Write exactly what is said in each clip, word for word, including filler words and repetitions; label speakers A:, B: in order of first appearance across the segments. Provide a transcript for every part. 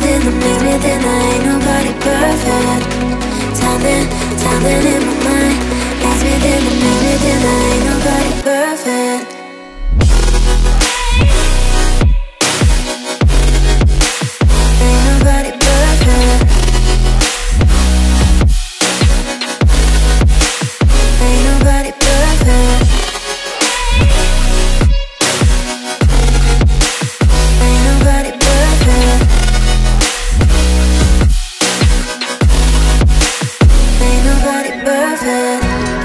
A: within the mix within the ain't nobody perfect. Something, something in my mind. Mix within the mix within the ain't nobody perfect. Ain't nobody perfect. Ain't nobody perfect. Ain't nobody perfect. Ain't nobody perfect.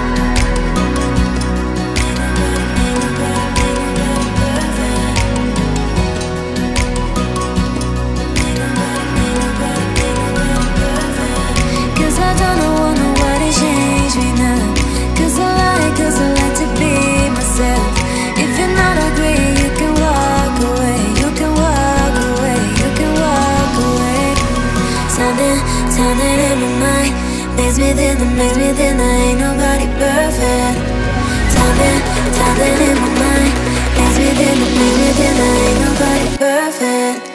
A: Cause I don't know, want nobody change me now. Cause I like, cause I like to be myself. If you're not agree, you can walk away. You can walk away, you can walk away. Something, something in my mind. Mix within the mix within the ain't nobody perfect. Something, something in my mind. Mix within the mix within the ain't nobody perfect.